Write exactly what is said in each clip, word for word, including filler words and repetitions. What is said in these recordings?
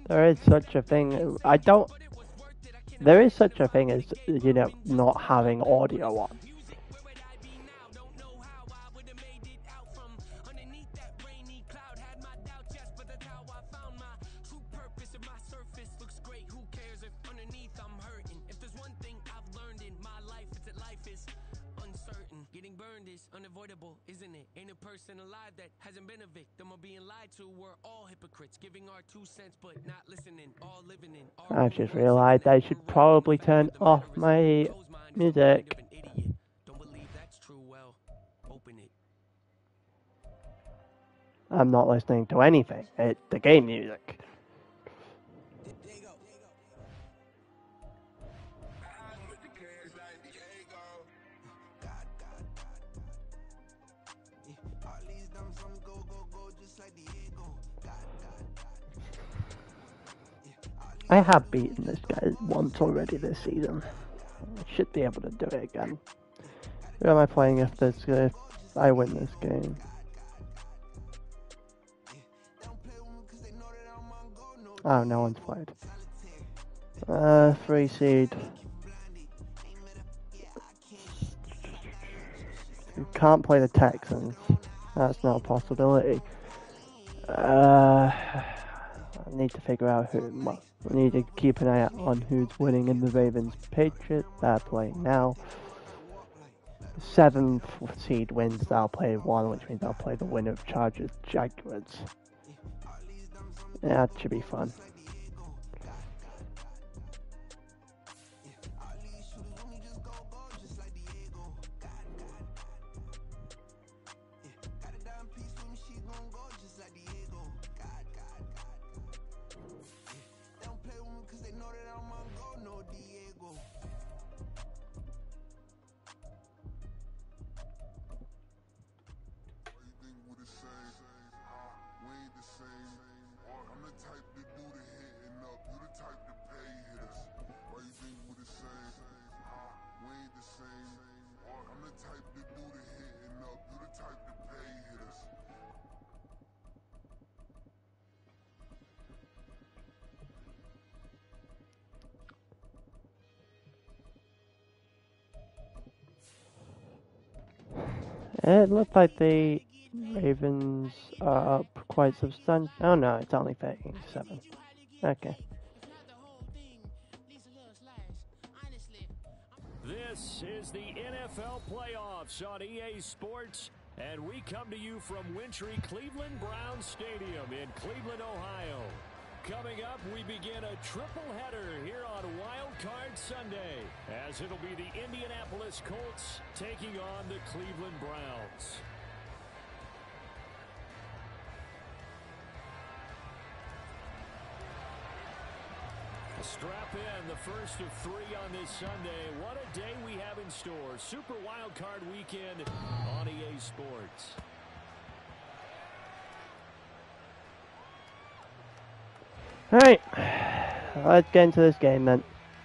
There is such a thing. I don't. There is such a thing as, you know, not having audio on. Unavoidable, isn't it? Ain't a person alive that hasn't been a victim of being lied to. We're all hypocrites, giving our two cents but not listening, all living in. I just realized I should probably turn off my music. Don't believe that's true, well, open it. I'm not listening to anything. It's the game music. I have beaten this guy once already this season. I should be able to do it again. Who am I playing if this if I win this game? Oh, no one's played. Uh, free seed. You can't play the Texans. That's not a possibility. Uh, I need to figure out who. Well, I need to keep an eye out on who's winning in the Ravens Patriots. They're playing now. Seventh seed wins. They'll play one, which means they'll play the winner of Chargers Jaguars. Yeah, that should be fun. It looks like the Ravens are up quite substantial. Oh no, it's only thirty-seven. Okay. This is the N F L playoffs on E A Sports, and we come to you from wintry Cleveland Browns Stadium in Cleveland, Ohio. Coming up, we begin a triple header here on Wild Card Sunday, as it'll be the Indianapolis Colts taking on the Cleveland Browns. Strap in, the first of three on this Sunday. What a day we have in store. Super Wild Card Weekend on E A Sports. Alright, let's get into this game then.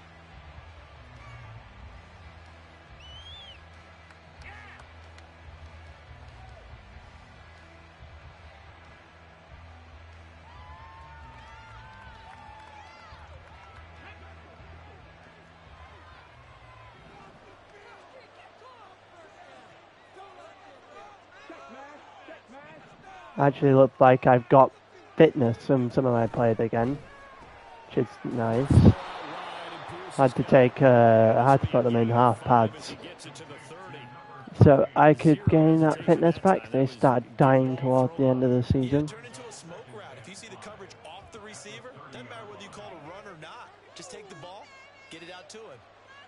Actually looks like I've got fitness from some of my players again, which is nice. Had to take, uh, I had to put them in half pads, so I could gain that fitness back. They started dying towards the end of the season. If you see the coverage off the receiver, doesn't matter whether you call it a run or not. Just take the ball, get it out to him.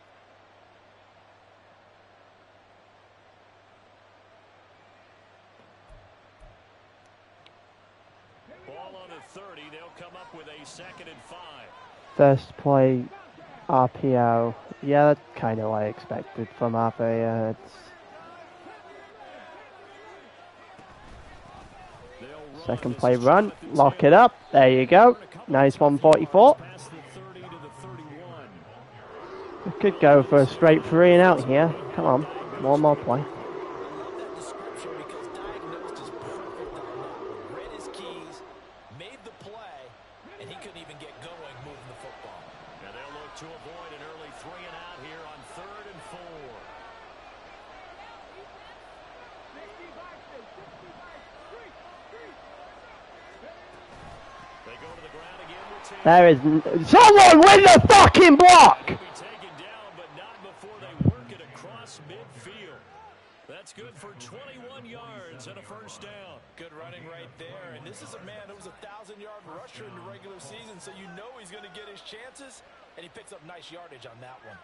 Ball on a thirty, they'll come up with a second and five. First play, R P O. Yeah, that's kind of what I expected from R P O. It's second play run, lock it up. There you go. Nice one forty-four. We could go for a straight three and out here. Come on, one more play. Read his keys, made the play, and he couldn't even get There is n someone with the fucking block. Be taken down, but not before they work it across midfield. That's good for twenty-one yards and a first down. Good running right there. And this is a man who was a thousand-yard rusher in the regular season, so you know he's going to get his chances, and he picks up nice yardage on that one.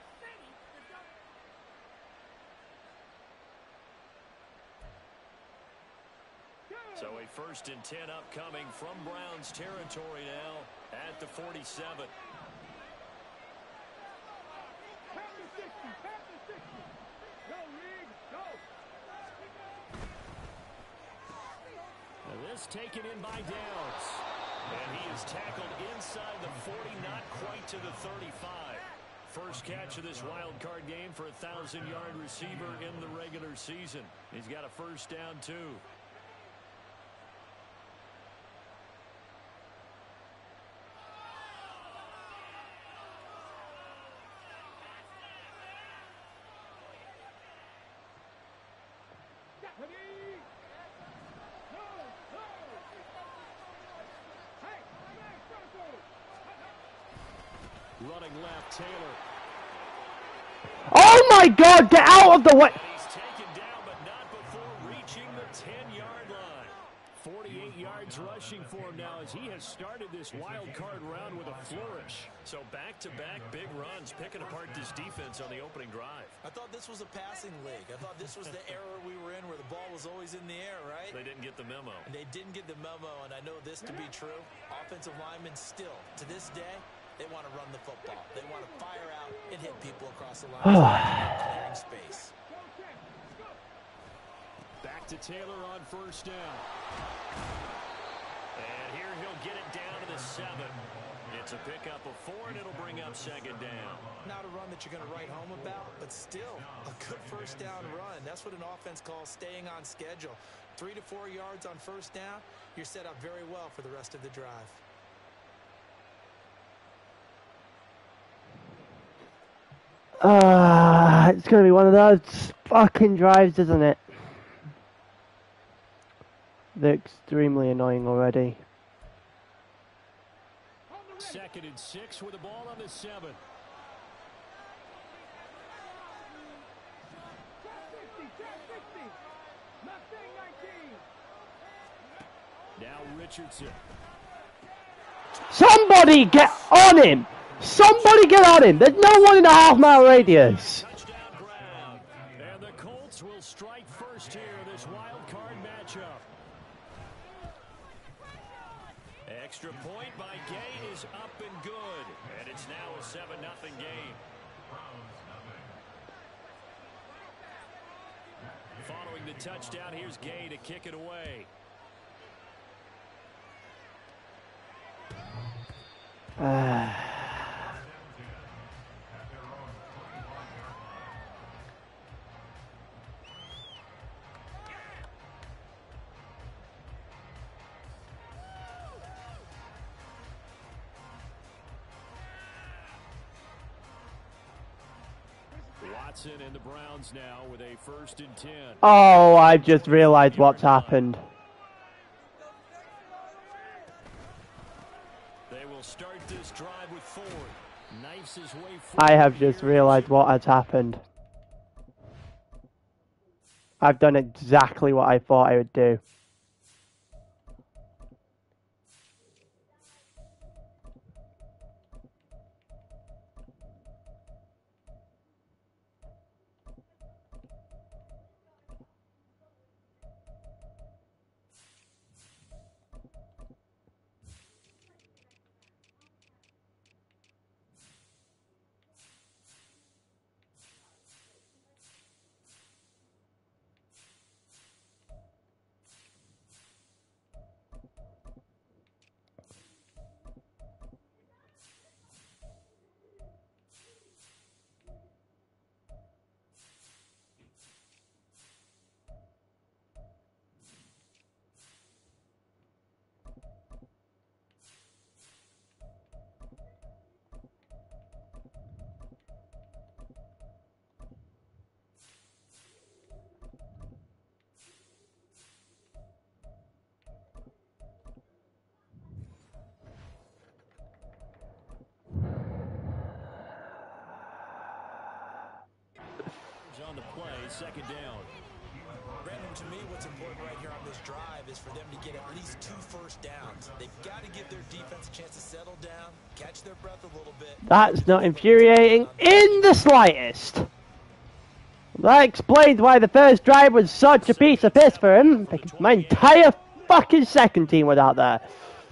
So a first and ten upcoming from Browns territory now at the forty-seven. Now this taken in by Downs. And he is tackled inside the forty, not quite to the thirty-five. First catch of this wild card game for a thousand-yard receiver in the regular season. He's got a first down, too. Running left, Taylor. Oh my God! Get out of the way! He's taken down, but not before reaching the ten-yard line. forty-eight yards rushing for him now as he has started this wild card round with a flourish. So back-to-back big runs, picking apart this defense on the opening drive. I thought this was a passing league. I thought this was the era we were in where the ball was always in the air, right? They didn't get the memo. And they didn't get the memo, and I know this to be true. Offensive linemen still, to this day, they want to run the football. They want to fire out and hit people across the line. Clearing space. Back to Taylor on first down. And here he'll get it down to the seven. It's a pickup of four, and it'll bring up second down. Not a run that you're going to write home about, but still a good first down run. That's what an offense calls staying on schedule. Three to four yards on first down, you're set up very well for the rest of the drive. Uh, it's going to be one of those fucking drives, isn't it? They're extremely annoying already. Second and six with the ball on the seven. Now Richardson. Somebody get on him! Somebody get on him! There's no one in a half mile radius. Touchdown ground. And the Colts will strike first here in this wild card matchup. Extra point by Gay is up and good. And it's now a seven nothing game. Following the touchdown, here's Gay to kick it away. Uh, Watson and the Browns now with a first and ten. oh, I just realized what's happened. They will start this drive with Ford. Knifes his way forward. I have just realized what has happened. I've done exactly what I thought I would do. on the play, second down. Brandon, to me, what's important right here on this drive is for them to get at least two first downs. They've got to give their defense a chance to settle down, catch their breath a little bit. That's not infuriating in the slightest. That explains why the first drive was such a piece of piss for him. My entire fucking second team was out there.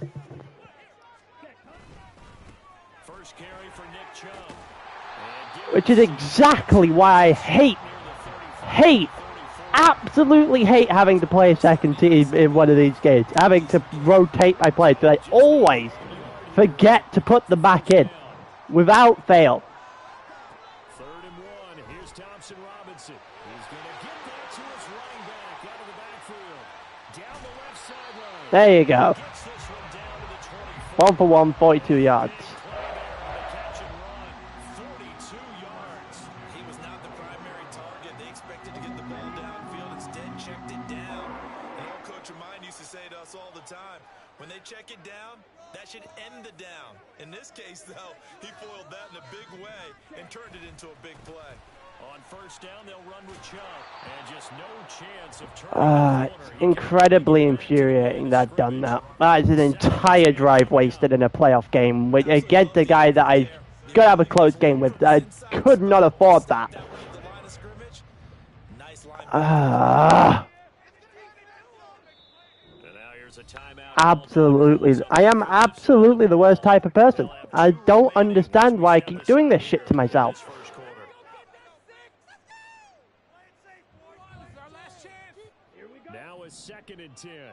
First carry for Nick Chubb. Which is exactly why I hate, hate, absolutely hate having to play a second team in one of these games. Having to rotate my players, because I always forget to put them back in, without fail. Third and one. Here's Thompson Robinson. He's going to get that to his running back out of the backfield. Down the left sideline. There you go. Gets this one down to the twenty-four. One for one, forty-two yards. Catch and run. forty-two yards. He was not the primary target. They expected to get the ball downfield, instead checked it down. And old Coach of mine used to say to us all the time, when they check it down, that should end the down. In this case, though, he foiled that in a big way and turned it into a big play. On first down, they'll run with Chubb. And just no chance of turning Ah, the it's corner. incredibly infuriating that I've done that. That is an entire drive wasted in a playoff game with, against a guy that I got to have a close game with. I could not afford that. The line of scrimmage, nice line. Ah, And now here's a timeout. absolutely. I am absolutely the worst type of person. I don't understand why I keep doing this shit to myself. First quarter. Now is second and ten.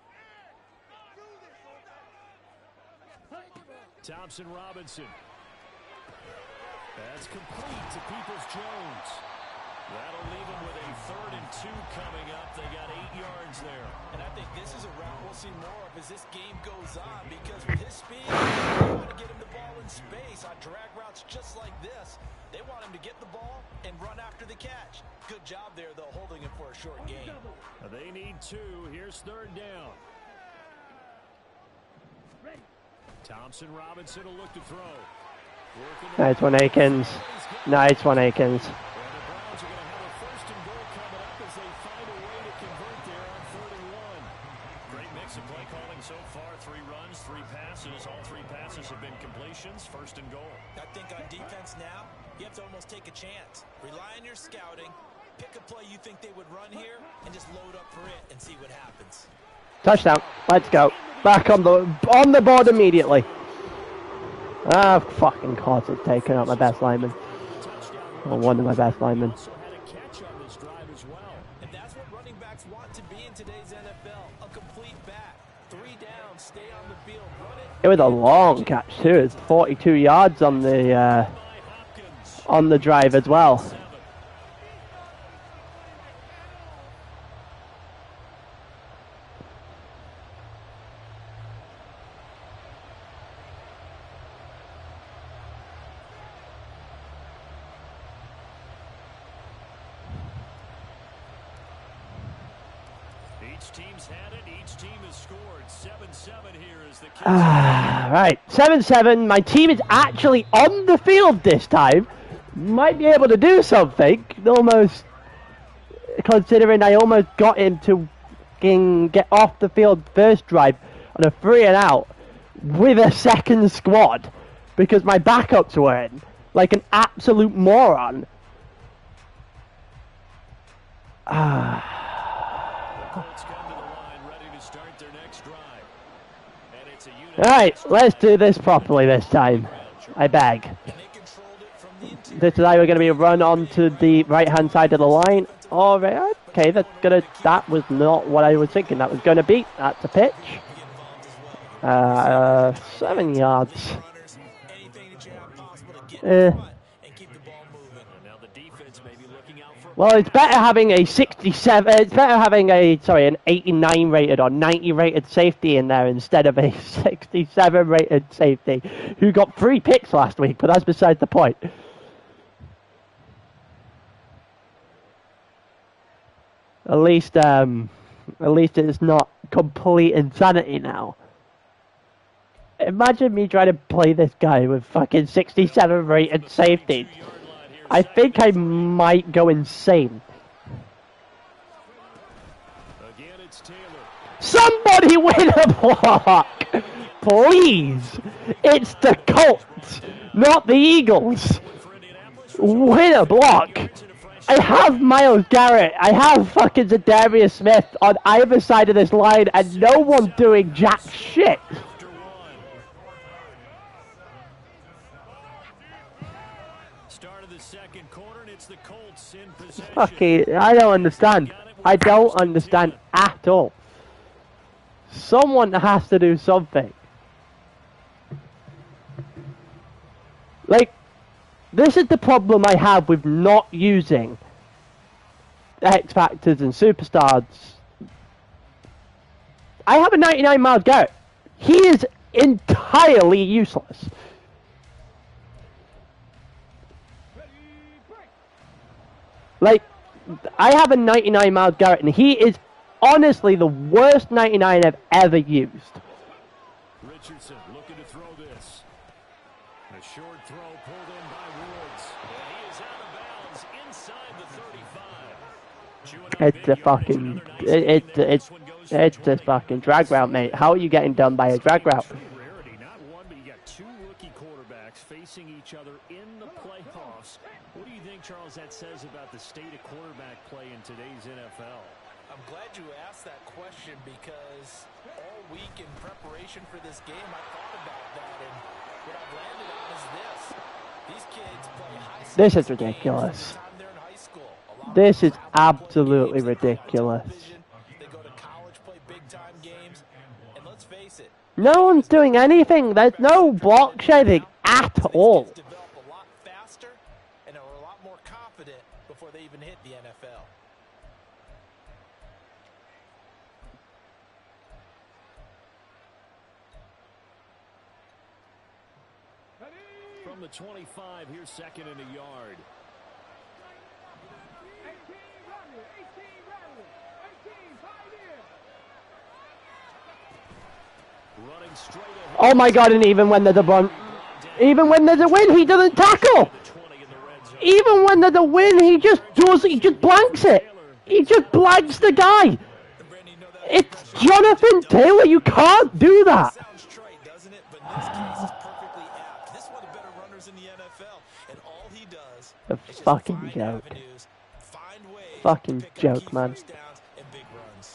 Thompson Robinson. That's complete to Peoples-Jones. That'll leave him with a third and two coming up. They got eight yards there. And I think this is a route we'll see more of as this game goes on, because with his speed, they want to get him the ball in space on drag routes just like this. They want him to get the ball and run after the catch. Good job there, though, holding him for a short game. They need two. Here's third down. Thompson Robinson will look to throw. Working the- Nice one, Akins. Nice one, Akins. And the Browns are going to have a first and goal coming up as they find a way to convert there on third and one. Great mix of play calling so far. Three runs, three passes. All three passes have been completions. First and goal. I think on defense now, you have to almost take a chance. Rely on your scouting, pick a play you think they would run here, and just load up for it and see what happens. Touchdown. Let's go. Back on the on the board immediately. Ah, fucking course it's taken out my best lineman. Or one of my best linemen. Also had a catch on this drive as well. And that's what running backs want to be in today's N F L, a complete back. Three down, stay on the field, run it. It was a long catch too. It's forty-two yards on the uh, on the drive as well. Each team's had it. Each team has scored. seven seven here is the key. Ah, right, seven seven. My team is actually on the field this time. Might be able to do something. Almost, considering I almost got him to fucking get off the field first drive on a three and out with a second squad because my backups were in like an absolute moron. Ah. Colts come to the line, ready to start their next drive. And it's a unit. Right, let's do this properly this time. I beg. And they controlled it from the interior. This is either going to be a run onto the right-hand side of the line, or right, okay, that's gonna. That was not what I was thinking. That was going to be. That's a pitch. Uh, uh seven yards. Runners, anything that you have possible to get Eh. in front and keep the ball moving. And now the defense may be looking out for. Well, it's better having a sixty-seven. It's better having a sorry, an eighty-nine rated or ninety rated safety in there instead of a sixty-seven rated safety who got three picks last week. But that's beside the point. At least, um, at least it's not complete insanity now. Imagine me trying to play this guy with fucking sixty-seven rated safety. I think I might go insane. Again, it's Taylor. Somebody win a block! Please! It's the Colts, not the Eagles. Win a block! I have Myles Garrett, I have fucking Zadarius Smith on either side of this line, and no one doing jack shit. Start of the second quarter, and it's the Colts in possession. Fucking, I don't understand. I don't understand at all. Someone has to do something. Like, this is the problem I have with not using X Factors and Superstars. I have a ninety-nine Myles Garrett. He is entirely useless. Like, I have a ninety-nine Myles Garrett, and he is honestly the worst ninety-nine I've ever used. Richardson looking to throw this. A short throw pulled in by Woods. And he is out of bounds inside the thirty-five. It's a fucking, it, it, it's, it's a fucking drag route, mate. How are you getting done by a drag route? Rarity, not one, but you got two rookie quarterbacks facing each other in the playoffs. What do you think, Charles, that says about the state of quarterback play in today's N F L? I'm glad you asked that question because all week in preparation for this game, I thought about that, and what I've landed on is this. These kids play high school. This is ridiculous. This is absolutely ridiculous. They go to college, play big-time games, and let's face it. No one's doing anything. There's no block shedding at all. Develop a lot faster and are a lot more confident before they even hit the N F L. From the twenty-five, here's second and a yard. Running straight ahead. Oh my god, and even when there's a run, even when there's a win, he doesn't tackle. Even when there's a win, he just does, he just blanks it. He just blanks the guy. It's Jonathan Taylor, you can't do that. Sounds trite, doesn't it? But in this case, it's perfectly apt. This is one of the better runners in the N F L, and all he does A is just fucking find joke. avenues, find ways Fucking to pick up joke, key man. first downs and big runs.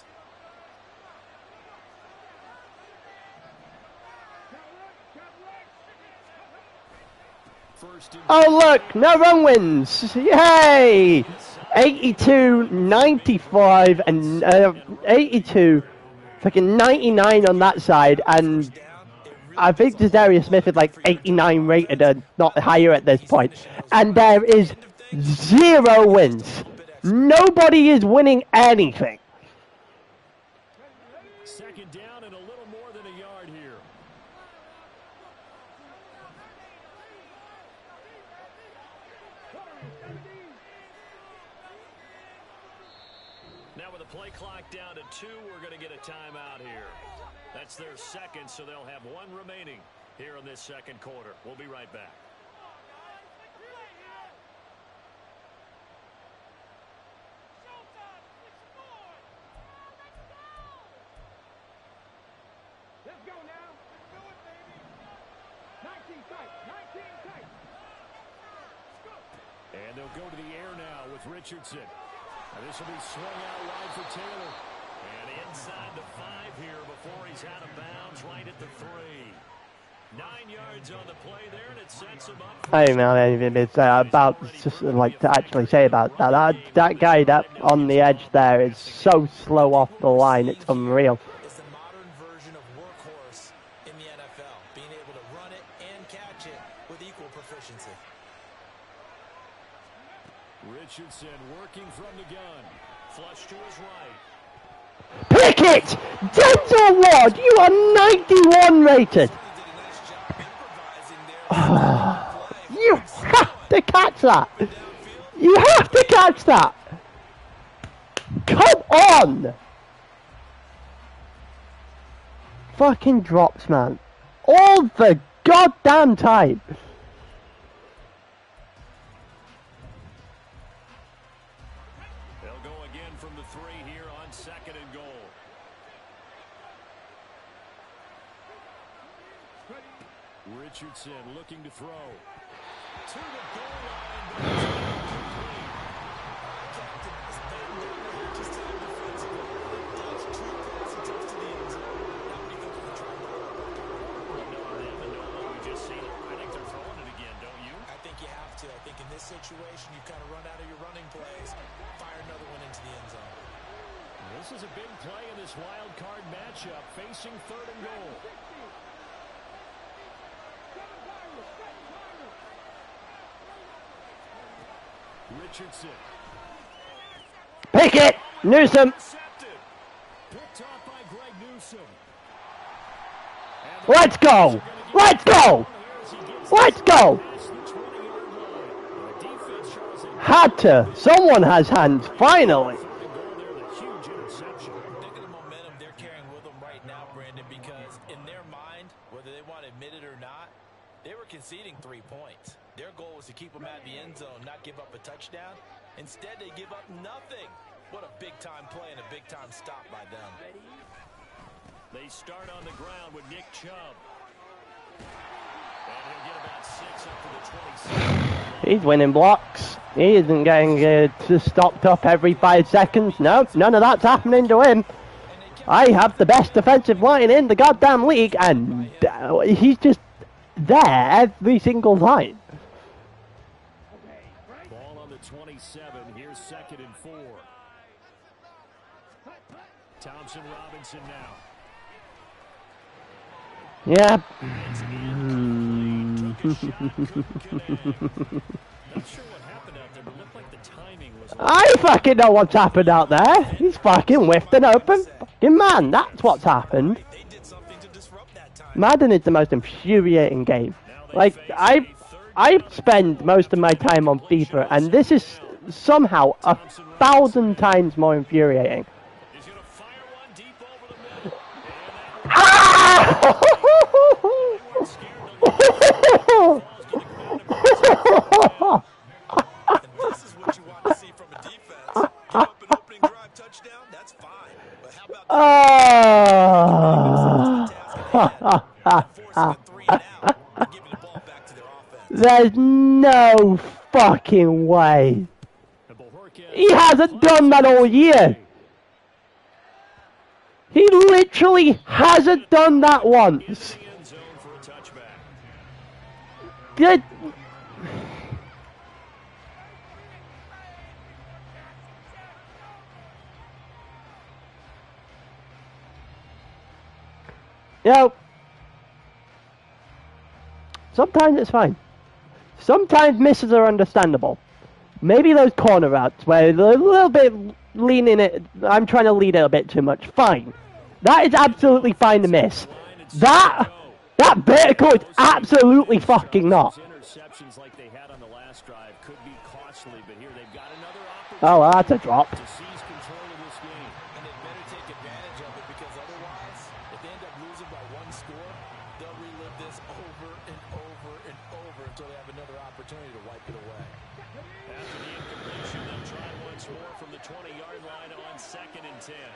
First and Oh look, no run wins. Yay! eighty-two, ninety-five, and uh, eighty-two, fucking ninety-nine on that side, and I think Zadarius Smith is like eighty-nine rated and not higher at this point. And there is zero wins. Nobody is winning anything. second down and a little more than a yard here. Now with the play clock down to two, we're going to get a timeout here. That's their second, so they'll have one remaining here in this second quarter. We'll be right back. Let's go now. Let's do it, baby. nineteen tight. nineteen tight. Let's go. And they'll go to the air now with Richardson. And this will be swung out wide for Taylor. And inside the five here before he's out of bounds, right at the three. Nine yards on the play there, and it sets him up. I don't know anything it's, uh, about just uh, like to actually say about that. that. That guy that on the edge there is so slow off the line, it's unreal. It's the modern version of workhorse in the N F L, being able to run it and catch it with equal proficiency. Richardson working from the gun. Flush to his right. Pick it! Denzel Ward, you are ninety-one rated! You have to catch that! You have to catch that! Come on! Fucking drops, man. All the goddamn time! Richardson looking to throw. To the goal line, but it's incomplete. Captain, this band don't just time defensively. Does true pass attempts to the end zone. Now what do you think they're trying to do? No, them and no what we just seen. I think they're throwing it again, don't you? I think you have to. I think in this situation, you've kind of run out of your running plays. Fire another one into the end zone. This is a big play in this wild card matchup, facing third and goal. Richardson. Pick it! Newsom! Intercepted. Picked off by Greg Newsom. And the Let's go! Let's go! Let's go! past the twenty-yard line. The defense shows it. Had to. Someone has hands, finally. Third and goal there, the huge interception. Look at the momentum they're carrying with them right now, Brandon, because in their mind, whether they want to admit it or not, they were conceding three points. Their goal was to keep them at the end zone, not give up a touchdown. Instead, they give up nothing. What a big-time play and a big-time stop by them. They start on the ground with Nick Chubb. And he'll get about six up to the twenty-seven. He's winning blocks. He isn't getting uh, just stopped up every five seconds. No, none of that's happening to him. I have the best defensive line in the goddamn league, and uh, he's just there every single time. Ball on the twenty-seven. Here's second and four. Thompson Robinson now. Yeah. It's incomplete. Took a shot, couldn't connect. Not sure what happened out there, but looked like the timing was off. I fucking know what's happened out there. He's fucking whiffed an open fucking man. That's what's happened. They did something to disrupt that time. Madden is the most infuriating game. Like, I I spend most of my time on FIFA, and this is somehow a thousand times more infuriating. He's going to fire one deep over the middle. Ah! And this is what you want to see from a defense. Give up an opening drive touchdown, that's fine. But how about Ah! forcing a three and out and giving the ball back to their offense? There's no fucking way. He hasn't done that all year. He literally hasn't done that once. End zone for a touchback. Good. You know, sometimes it's fine. Sometimes misses are understandable. Maybe those corner routes where they're a little bit leaning it, I'm trying to lead it a bit too much. Fine. That is absolutely fine to miss. That, that vertical is absolutely fucking not. Interceptions like they had on the last drive could be costly, but here they've got another Oh, opportunity well, that's a drop. to seize control of this game. And they better take advantage of it because otherwise, if they end up losing by one score, they'll relive this over and over and over until they have another opportunity to wipe it away. After the incompletion, they'll try once more from the twenty-yard line on second and ten.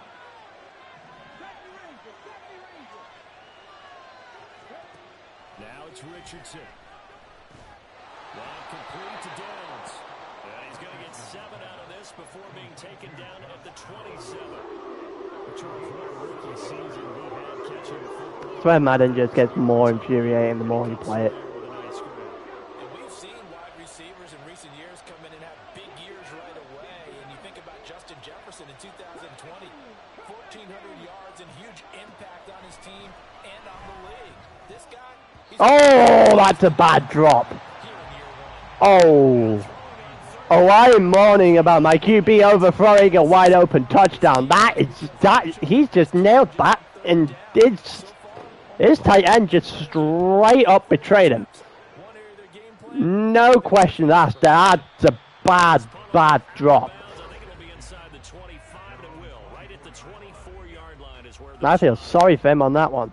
Now it's Richardson. Line complete to Downs. And he's going to get seven out of this before being taken down at the twenty-seven. Charles, what a rookie season he had catching the football. That's where Madden just gets more infuriating the more you play it. With a nice grip. And we've seen wide receivers in recent years come in and have big years right away. And you think about Justin Jefferson in two thousand twenty, fourteen hundred yards and huge impact on his team and on the league. This guy, he's Oh, that's a bad drop. here in year one. Oh. Oh, I am mourning about my Q B overthrowing a wide open touchdown. That is that he's just nailed that, and it's his tight end just straight up betrayed him. One area of their game plan. No question asked. That's a bad, bad drop. I think it'll be inside the twenty-five, and it will. Right at the twenty-four-yard line is where I feel sorry for him on that one.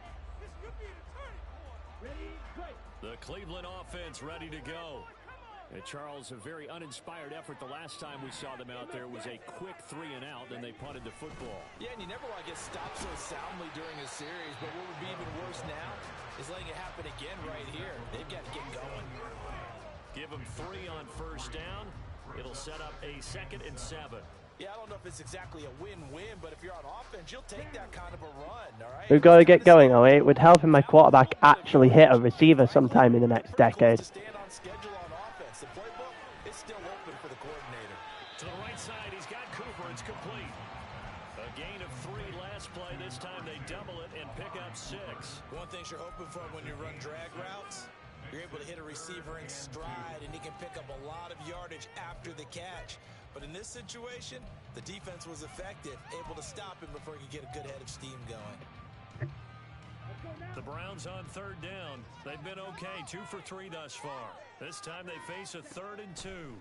the Cleveland offense ready to go. And Charles, a very uninspired effort the last time we saw them out there was a quick three and out, and they punted the football. Yeah, and you never want to get stopped so soundly during a series, but what would be even worse now is letting it happen again right here. They've got to get going. Give them three on first down. It'll set up a second and seven. Yeah, I don't know if it's exactly a win-win, but if you're on offense, you'll take that kind of a run, all right? We've got to get going, though. It would help if my quarterback actually hit a receiver sometime in the next decade. Stand on schedule on offense. The playbook is still open for the coordinator. To the right side, he's got Cooper. It's complete. A gain of three last play. This time they double it and pick up six. One thing you're hoping for when you run drag routes, you're able to hit a receiver in stride, and he can pick up a lot of yardage after the catch. But in this situation, the defense was effective, able to stop him before he could get a good head of steam going. The Browns on third down. They've been okay, two for three thus far. This time they face a third and two.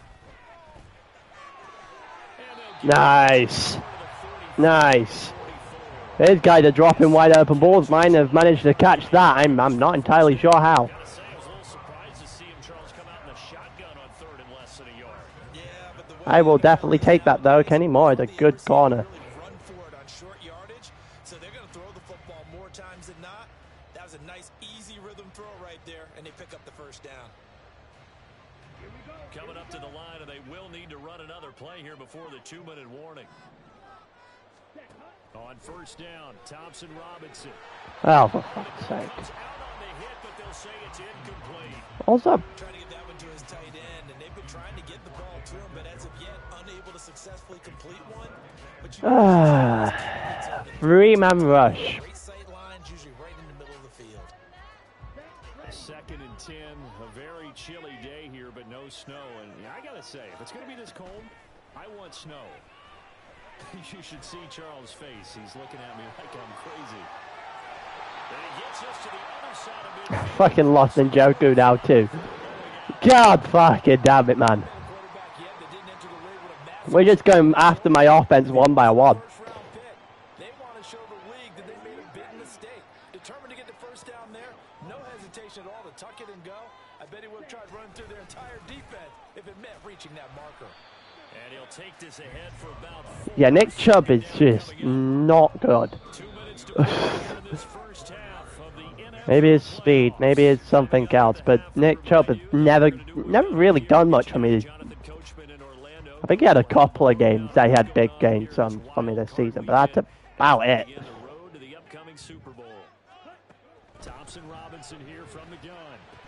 And Nice. Nice. These guys are dropping wide open balls. Mine have managed to catch that. I'm, I'm not entirely sure how. I will definitely take that, though. Kenny Moore is a good corner. Run for it on short yardage, so they're going to throw the football more times than not. That was a nice, easy rhythm throw right there, and they pick up the first down. Coming up to the line, and they will need to run another play here before the two-minute warning. On first down, Thompson Robinson. Oh, for fuck's sake. Out on the hit, but they'll say it's incomplete. Also, Trying to get that one to his tight end, and they've been trying to get the ball to him, but as of yet, unable to successfully complete one. But you ah, three-man rush. great sight lines, usually right in the middle of the field. Second and ten, a very chilly day here, but no snow. And yeah, I gotta say, if it's gonna be this cold, I want snow. You should see Charles' face. He's looking at me like I'm crazy. And he gets us to the other side of midfield. Fucking lost in Njoku now, too. God fucking damn it, man. Quarterback yet that didn't enter the league with a massive We're just going after my offense one by one. first-round pick. They want to show the league that they made a big mistake. Determined to get the first down there, no hesitation at all to tuck it and go. I bet he would have tried running through their entire defense if it meant reaching that marker. And he'll take this ahead for about four. Yeah, Nick Chubb is just not good. Two minutes to go in this first half of the N F L. Maybe it's speed, maybe it's something else, but Nick Chubb has never, never really done much for me. Jonathan Coachman in Orlando. I think he had a couple of games that he had big gains on for me this season, but that's about it. Begin the road to the upcoming Super Bowl. Thompson Robinson here from the gun.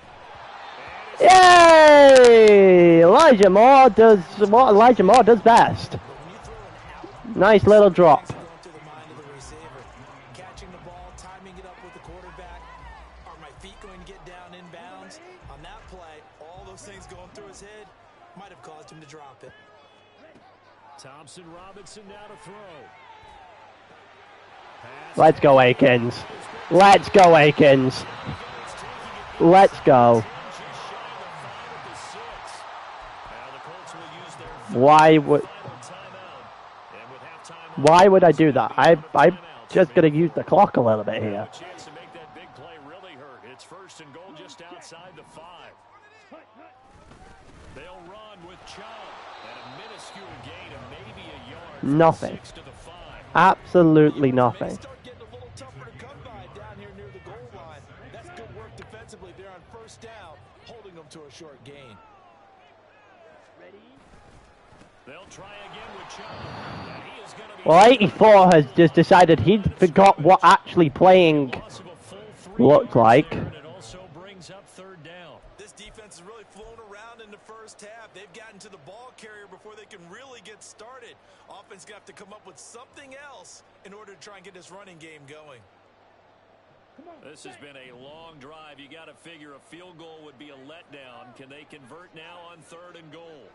Yay! Elijah Moore does what Elijah Moore does best. Nice little drop. Going through the mind of the receiver. Catching the ball, timing it up with the quarterback. Are my feet going to get down in bounds? On that play, all those things going through his head might have caused him to drop it. Thompson Robinson now to throw. Pass. Let's go, Akins. Let's go, Akins. Let's go. Why would Why would I do that? I I'm just gonna use the clock a little bit here. Chance to make that big play really hurt. It's first and goal just outside the five. They'll run with Chubb and a minuscule gain of maybe a yard. from Nothing. six to the five. Absolutely nothing. Start getting a little tougher to come by down here near the goal line. That's good work defensively there on first down, holding them to a short gain. They'll try again with Chubb. And he is going to be Well, eighty-four has just decided he'd forgot what actually playing loss of a full three looked yards like. there, and it also brings up third down. This defense has really flown around in the first half. They've gotten to the ball carrier before they can really get started. Offense going to have to come up with something else in order to try and get this running game going. This has been a long drive. You got to figure a field goal would be a letdown. Can they convert now on third and goal?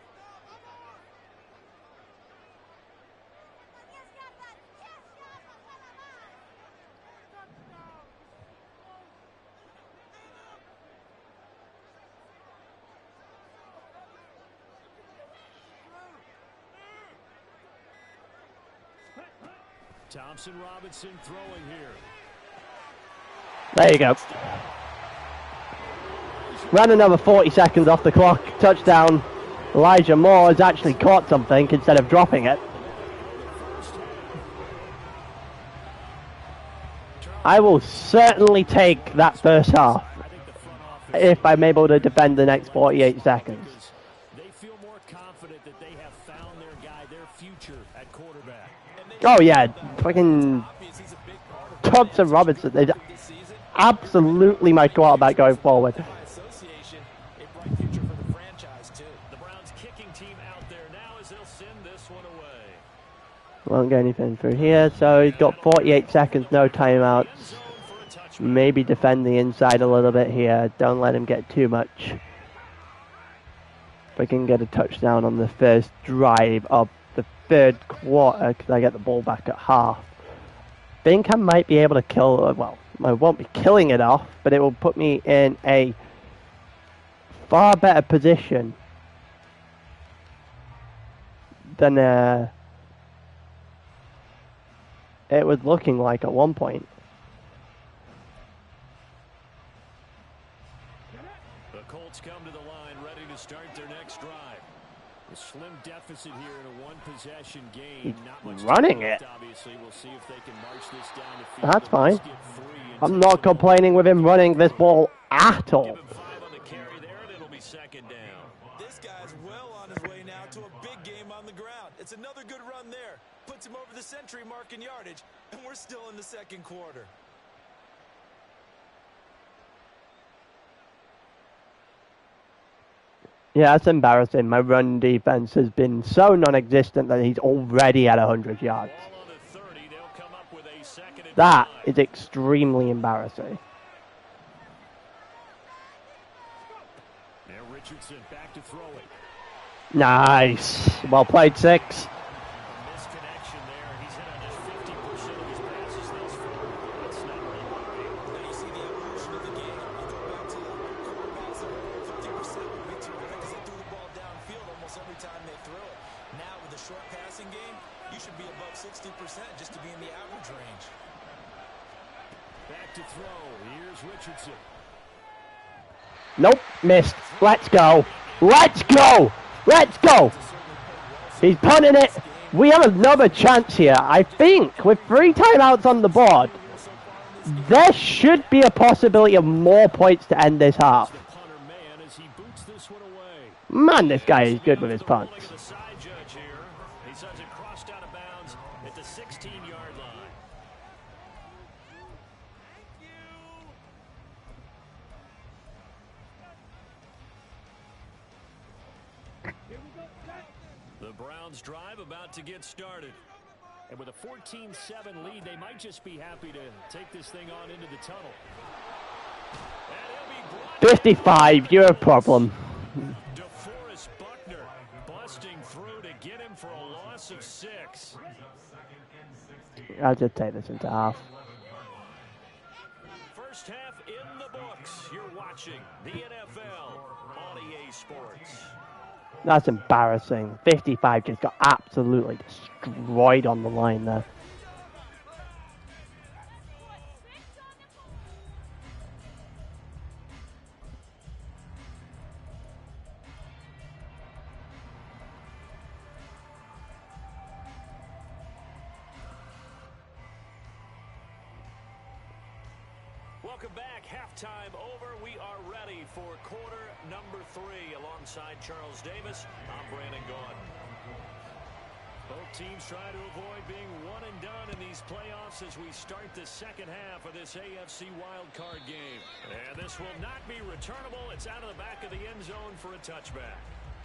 Thompson Robinson throwing here. There you go. Ran another forty seconds off the clock. Touchdown. Elijah Moore has actually caught something instead of dropping it. I will certainly take that first half if I'm able to defend the next forty-eight seconds. They feel more confident that they have found their guy, their future at quarterback. Oh yeah, fucking Thompson Robinson is absolutely my quarterback going forward. Association, a bright future for the franchise too. The Browns kicking team out there now as they'll send this one away. Won't get anything through here, so he's got forty-eight seconds, no timeouts. Maybe defend the inside a little bit here. Don't let him get too much. If I can get a touchdown on the first drive of the third quarter, because I get the ball back at half. Think I might be able to kill, well, I won't be killing it off, but it will put me in a far better position than uh, it was looking like at one point. The Colts come to the line ready to start their next drive. A slim deficit here in a one-possession game. Not much Running it. Obviously, we'll see if they can march this down the field. That's fine. Get three and I'm not complaining with him running this ball at all. give him five on the carry there, and it'll be second down. This guy's well on his way now to a big game on the ground. It's another good run there. Puts him over the century mark in yardage, and we're still in the second quarter. Yeah, that's embarrassing. My run defense has been so non-existent that he's already at one hundred yards. Ball on the thirty. They'll come up with a second and That nine. is extremely embarrassing. Now Richardson back to throw it. Nice. Well played, six. Misconnection there. He's hit on just fifty percent of his passes thus far. That's not really working. Now you see the evolution of the game. You go back to quarterbacks that were fifty percent would be terrific because they threw the ball downfield almost every time they threw it. Now with the short passing game, you should be above sixty percent just to be in the average range. Back to throw. Here's Richardson. Nope, missed. Let's go. Let's go. Let's go. He's punting it. We have another chance here. I think with three timeouts on the board, there should be a possibility of more points to end this half. The punter man as he boots this one away. Man, this guy is good with his punts. The side judge here. He sends it crossed out of bounds at the sixteen-yard line. The Browns drive about to get started. And with a fourteen seven lead, they might just be happy to take this thing on into the tunnel. And he'll be brought fifty-five, you're a problem. DeForest Buckner busting through to get him for a loss of six. I'll just take this into half. First half in the books. You're watching the N F L on E A Sports. That's embarrassing. fifty-five just got absolutely destroyed on the line there. Welcome back. Halftime over. We are ready for quarter number three. Alongside Charles Davis, I'm Brandon Gaudin. Both teams try to avoid being one and done in these playoffs as we start the second half of this A F C wildcard game. And this will not be returnable. It's out of the back of the end zone for a touchback.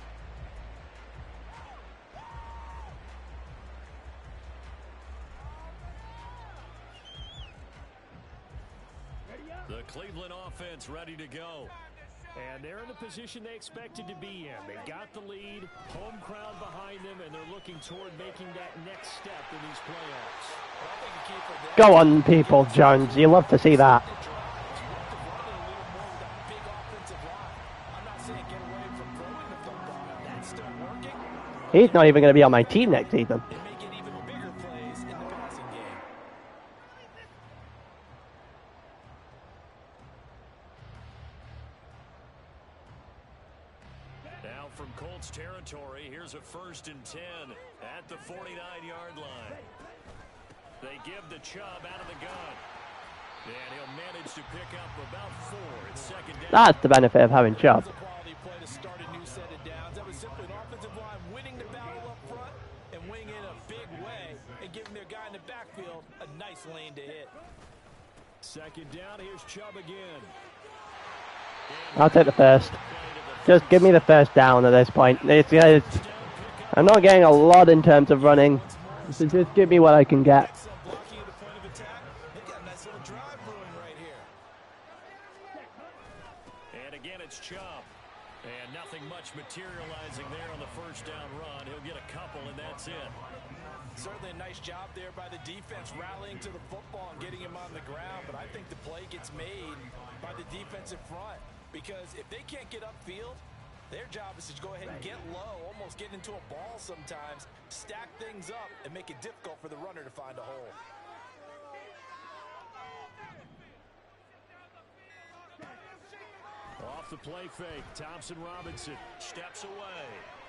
The Cleveland offense ready to go. And they're in the position they expected to be in. They got the lead, home crowd behind them, and they're looking toward making that next step in these playoffs. Go on, people, Jones. You love to see that. He's not even going to be on my team next season. a first and ten at the forty-nine-yard line. They give the Chubb out of the gun. And he'll manage to pick up about four at second down. That's the benefit of having Chubb. Quality play to start a new set of downs. That was simply an offensive line winning the battle up front and winning in a big way and giving their guy in the backfield a nice lane to hit. Second down, here's Chubb again. I'll take the first. Just give me the first down at this point. It's, it's, I'm not getting a lot in terms of running, so just give me what I can get. It's Chubb. And nothing much materializing there on the first down run. He'll get a couple, and that's it. Certainly a nice job there by the defense rallying to the football and getting him on the ground. But I think the play gets made by the defensive front. Because if they can't get upfield, their job is to go ahead and get low, almost get into a ball sometimes, stack things up, and make it difficult for the runner to find a hole. Off the play fake, Thompson Robinson steps away.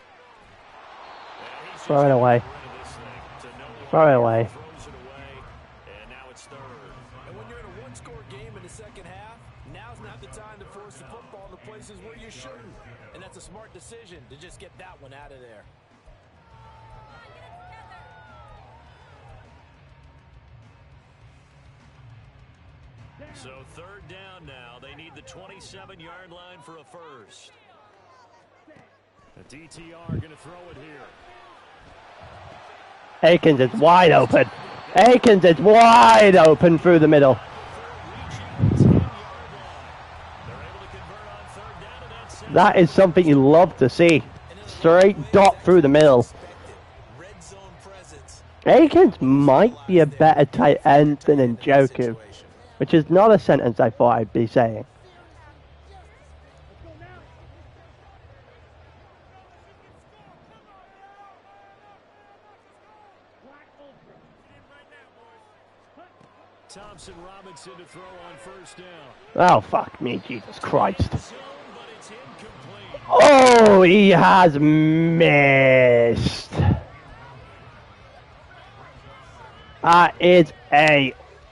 Throw it away. Throw it away. Throws it away, and now it's third. And when you're in a one-score game in the second half, now's not the time to force the football in the places where you shouldn't. And that's a smart decision to just get that one out of there. So third down now. They need the twenty-seven-yard line for a first. The D T R going to throw it here. Akins is wide open. Akins is wide open through the middle. That is something you love to see. Straight dot through the middle. Akins might be a better tight end than Njoku, which is not a sentence I thought I'd be saying. Thompson Robinson to throw on first down. Oh, fuck me, Jesus Christ. Oh, he has missed. That is a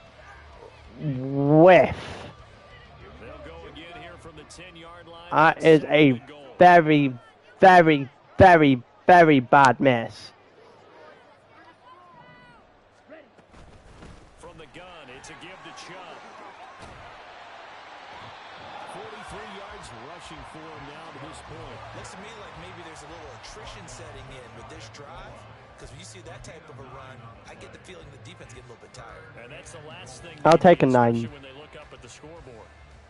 whiff. That is a very, very, very, very bad miss. From the gun, it's a give to Chubb. forty-three yards rushing for him now to this point. Looks to me like maybe there's a little attrition setting in with this drive. Because when you see that type of a run, I get the feeling the defense get a little bit tired. And that's the last thing I'll take a nine. when they look up at the scoreboard.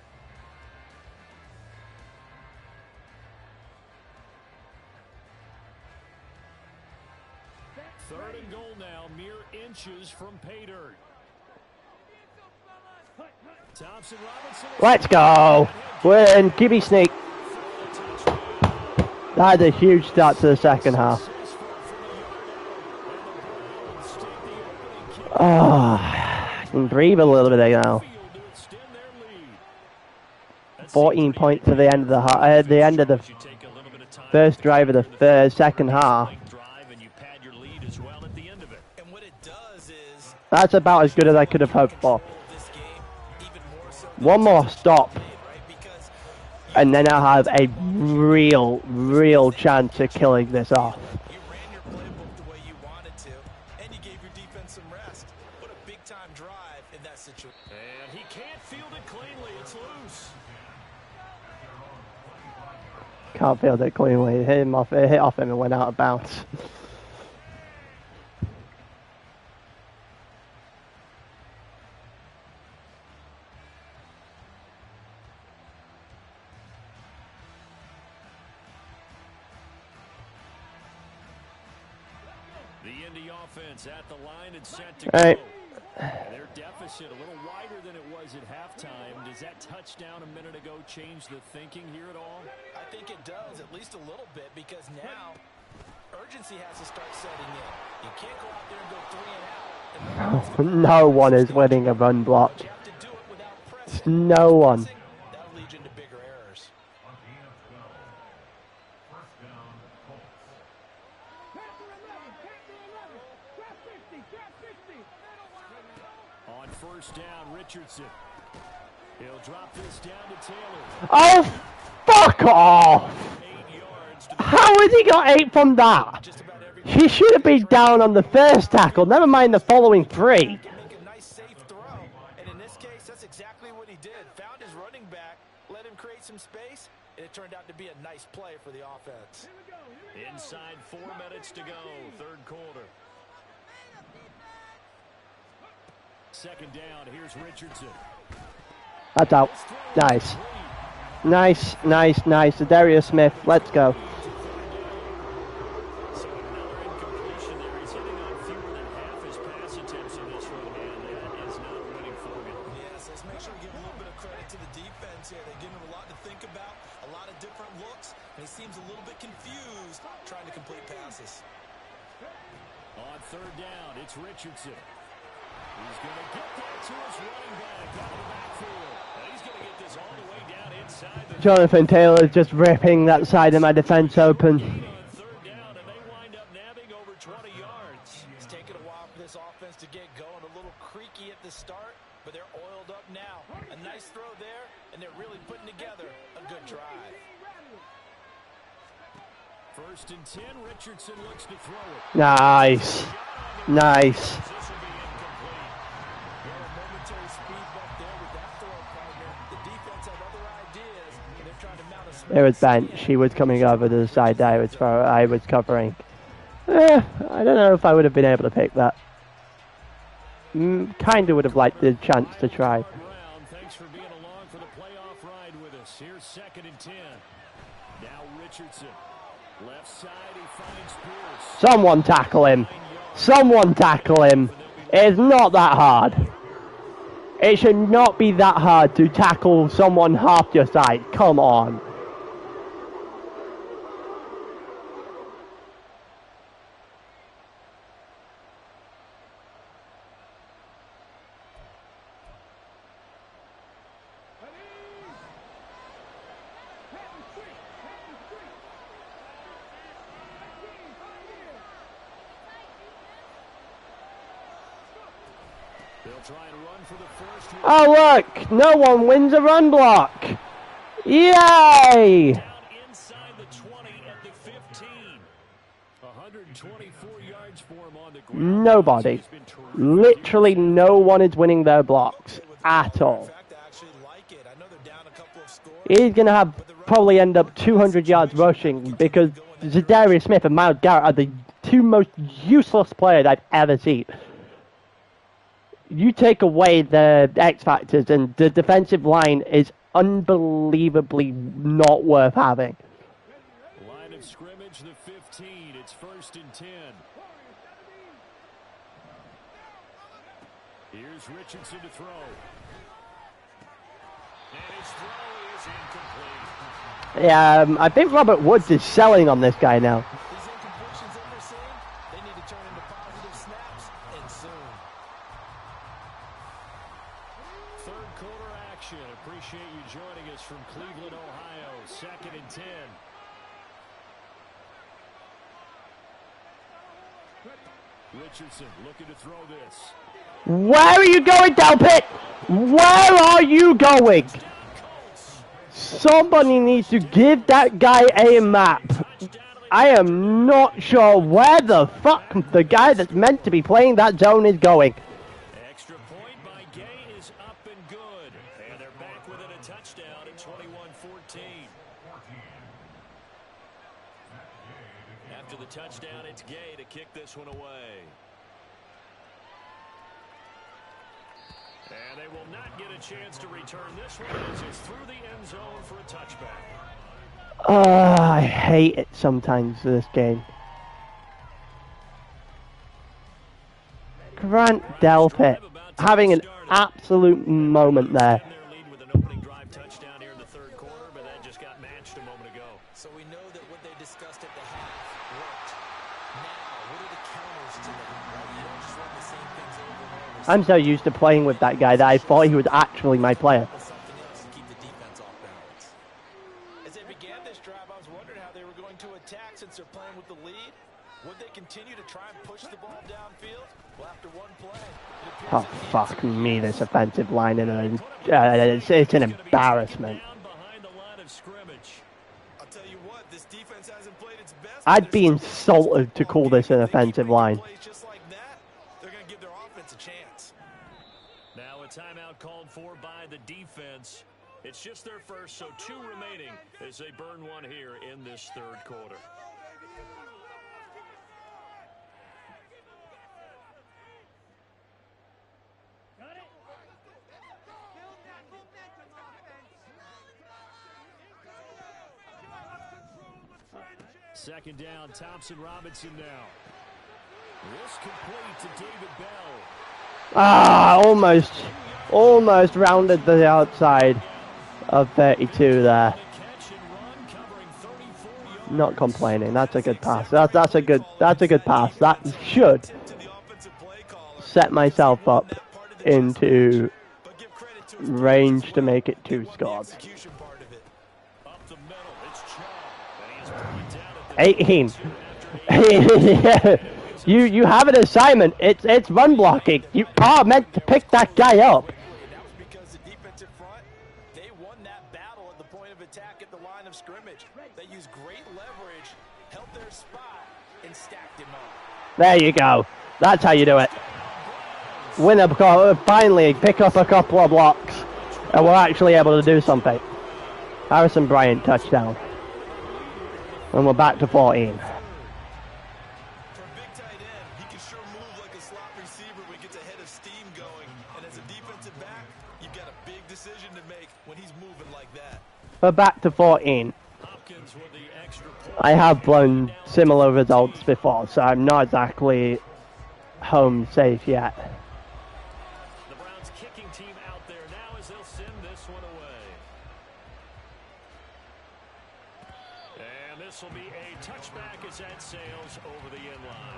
Third and goal now, mere inches from pay dirt. Thompson Robinson. Let's go. Win. Give me sneak. That had a huge start to the second half. Oh, I can breathe a little bit now. fourteen points at the end of the half, at the end of the first drive of the third, second half. That's about as good as I could have hoped for. One more stop, and then I'll have a real, real chance of killing this off. You ran your playbook the way you wanted to, and you gave your defense some rest. What a big-time drive in that situation. And he can't field it cleanly. It's loose. Can't field it cleanly. It hit him off. It hit off him and went out of bounds. The Indy offense at the line and set to go. Right. Their deficit a little wider than it was at halftime. Does that touchdown a minute ago change the thinking here at all? I think it does, at least a little bit, because now urgency has to start setting in. You can't go out there and go three and out. No one is winning a run block. You have to do it without pressing. No one. That'll lead you into bigger errors. first down, Richardson. He'll drop this down to Taylor. Oh, fuck off! How has he got eight from that? He should have been down on the first tackle, never mind the following three. Make a nice safe throw, and in this case, that's exactly what he did. Found his running back, let him create some space, and it turned out to be a nice play for the offense. Inside four minutes to go, third quarter. Second down, here's Richardson. That's out. Nice. Nice, nice, nice. Darius Smith, let's go. So another incompletion there. He's hitting on fewer than half his pass attempts in this one, and that is not a winning formula. Yes, let's make sure we give a little bit of credit to the defense here. They give him a lot to think about, a lot of different looks, and he seems a little bit confused trying to complete passes. On third down, it's Richardson. He's going to get that to his running back out of the backfield. And he's going to get this all the way down inside the... Jonathan Taylor just ripping that side of my defense open. On third down, and they wind up nabbing over twenty yards. It's taken a while for this offense to get going, a little creaky at the start, but they're oiled up now. A nice throw there, and they're really putting together a good drive. First and ten, Richardson looks to throw it. Nice. Nice. This will be incomplete. Well, a momentary speed bump there with that throw, partner. The defense had other ideas, and they're trying to mount a speed. It was bench. He was coming over to the side that I was, I was covering. Eh, I don't know if I would have been able to pick that. Mm, kind of would have liked the chance to try. Brown, thanks for being along for the playoff ride with us. Here's second and ten. Now Richardson. Left side, he finds Pierce. Someone tackle him. Someone tackle him. It's not that hard. It should not be that hard to tackle someone half your size. Come on. Oh look, no one wins a run block. Yay! Down inside the twenty at the fifteen. one hundred twenty-four yards for him on the ground. Nobody. Literally no one is winning their blocks at all. He's going to have probably end up two hundred yards rushing because Zadarius Smith and Myles Garrett are the two most useless players I've ever seen. You take away the X factors and the defensive line is unbelievably not worth having. Line of scrimmage, the fifteen. It's first and ten. Here's Richardson to throw. And his throw is incomplete. Yeah, um, I think Robert Woods is selling on this guy now. These incompletions that we're seeing, they need to turn into positive snaps, and soon. Third quarter action. Appreciate you joining us from Cleveland, Ohio. Second and ten. Richardson looking to throw this. Where are you going, Delpit? Where are you going? Somebody needs to give that guy a map. I am not sure where the fuck the guy that's meant to be playing that zone is going. Extra point by Gay is up and good. And they're back within a touchdown at twenty-one fourteen. After the touchdown, it's Gay to kick this one away. And they will not get a chance to return this one as it's through the end zone for a touchback. Uh, I hate it sometimes, this game. Grant Delpit having an absolute moment there. Their lead with an opening drive touchdown here in the third quarter, but that just got matched a moment ago. So we know that what they discussed at the half worked. Now, what are the counters to that? Right? You don't just run the same things over and over. I'm so used to playing with that guy that I thought he was actually my player. Something else to keep the defense off balance. As they began this drive, I was wondering how they were going to attack since they're playing with the lead. Would they continue to try and push the ball downfield, Well, after one play, it Oh, appears fuck me, this offensive line. And uh, it's, it's an embarrassment. Down behind the line of scrimmage. I'll tell you what, this defense hasn't played its best. I'd be insulted to call this an offensive line. Just like that, they're going to give their offense a chance. Now a timeout called for by the defense. It's just their first, so two remaining as they burn one here in this third quarter. Second down, Thompson Robinson now. This complete to David Bell. Ah, almost, almost rounded the outside of thirty-two there. Not complaining. That's a good pass. That's that's a good that's a good pass. That should set myself up into range to make it two scores. eighteen. you you have an assignment. It's it's run blocking. You are meant to pick that guy up. That was because the defensive front, they won that battle at the point of attack at the line of scrimmage. They used great leverage, held their spot, and stacked him up. There you go. That's how you do it. Win a finally pick up a couple of blocks, and we're actually able to do something. Harrison Bryant touchdown. And we're back to fourteen. For a big tight end, he can sure move like a slot receiver when he gets a head of steam going. And as a defensive back, you've got a big decision to make when he's moving like that. We're back to fourteen. I have blown similar results before, so I'm not exactly home safe yet. The Browns kicking team out there now as they'll send this one away. And this will be a touchback as that sails over the end line.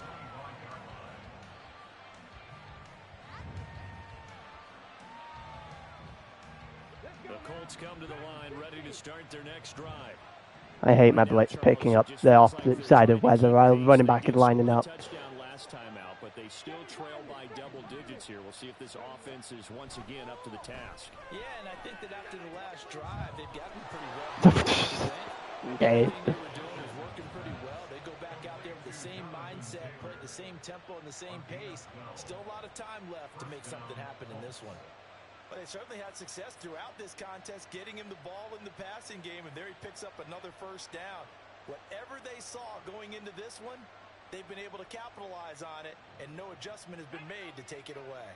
The Colts come to the line ready to start their next drive. I hate my blitz picking up the opposite side of where the running back is lining up. Touchdown last time out, but they still trail by double digits here. We'll see if this offense is once again up to the task. Yeah, and I think that after the last drive, they've gotten pretty well. Okay. Everything they were doing is working pretty well. They go back out there with the same mindset, play at the same tempo and the same pace. Still a lot of time left to make something happen in this one. But they certainly had success throughout this contest, getting him the ball in the passing game, and there he picks up another first down. Whatever they saw going into this one, they've been able to capitalize on it, and no adjustment has been made to take it away.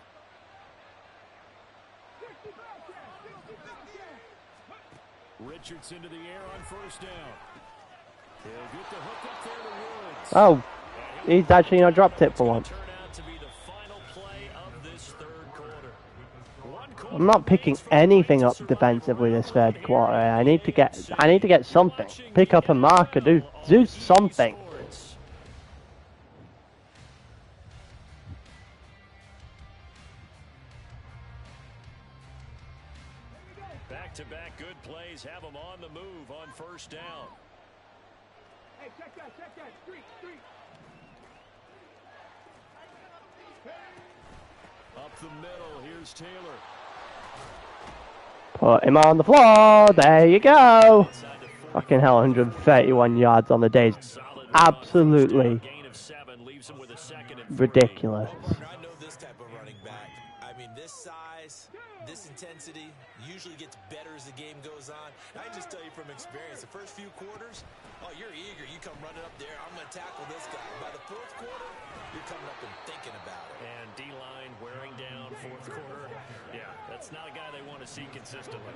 Richardson to the air on first down. He'll get the hook up there to Woods. Oh, he's actually not dropped it for once. Turn out to be the final play of this third quarter. One quarter. I'm not picking anything up defensively this third quarter. I need to get I need to get something. Pick up a marker, do do something. Back-to-back good plays have them on the move on first down. Hey, check that, check that. Street, street. Up the middle, here's Taylor. Put him on the floor. There you go. Fucking hell, one hundred thirty-one yards on the day. Absolutely Gain of seven leaves him with a second and ridiculous. I know this type of running back. I mean, this size, this intensity usually gets better as the game goes on. I can just tell you from experience, the first few quarters, oh, you're eager. You come running up there. I'm going to tackle this guy. By the fourth quarter, you're coming up and thinking about it. And D-line wearing down fourth quarter. Yeah, that's not a guy they want to see consistently.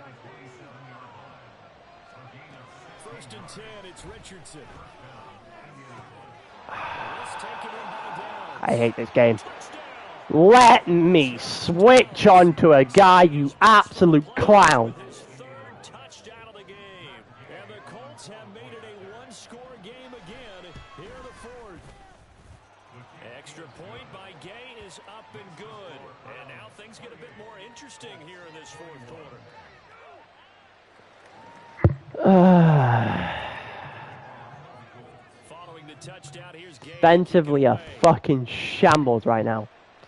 First and ten, it's Richardson. I hate this game. Let me switch on to a guy, you absolute clown. Third touchdown of the game. And the Colts have made it a one-score game again here in the fourth. Extra point by Gay is up and good. And now things get a bit more interesting here in this fourth quarter. Uh, Following the touchdown, here's defensively are fucking shambles right now.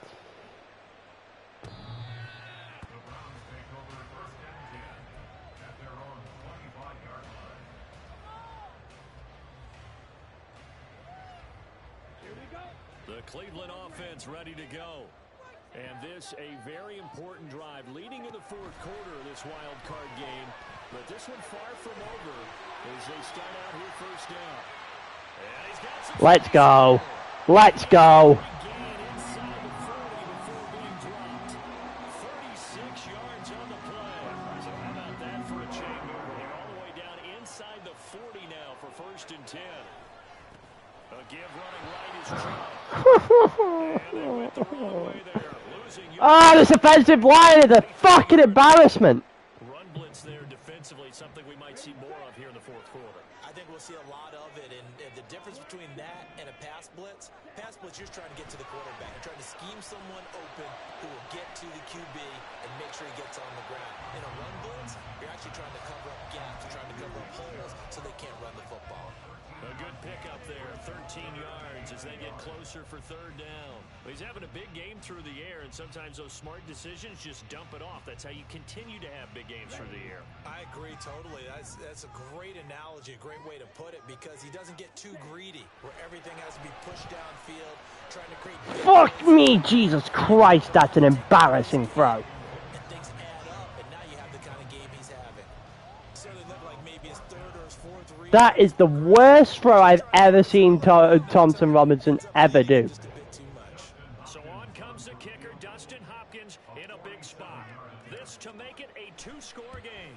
The Cleveland offense ready to go. And this a very important drive leading in the fourth quarter of this wild card game. But this one far from over as they start out here first down. And he's got some Let's go. Let's go. gain inside the forty before being dropped. thirty-six yards on the play. So how about that for a chain mover? They're all the way down inside the forty now for first and ten. A give running right is Chubb. And they went the wrong way there. Losing yards. Oh, this offensive line is a fucking embarrassment. Run blitz there defensively, something we might see more of here in the fourth quarter. I think we'll see a lot of it, and, and the difference between that and a pass blitz, pass blitz, you're trying to get to the quarterback. You're trying to scheme someone open who will get to the Q B and make sure he gets on the ground. In a run blitz, you're actually trying to cover up gaps, you're trying to cover up holes so they can't run the football. A good pickup there, thirteen yards as they get closer for third down. He's having a big game through the air, and sometimes those smart decisions just dump it off. That's how you continue to have big games through the air. I agree totally. That's, that's a great analogy, a great way to put it, because he doesn't get too greedy where everything has to be pushed downfield, trying to create... Fuck me, Jesus Christ, that's an embarrassing throw. And things add up, and now you have the kind of game he's having. So they look like maybe his third or his fourth read. That is the worst throw I've ever seen to Thompson Robinson ever do. Just a bit too much. So on comes the kicker, Dustin Hopkins, in a big spot. This to make it a two-score game.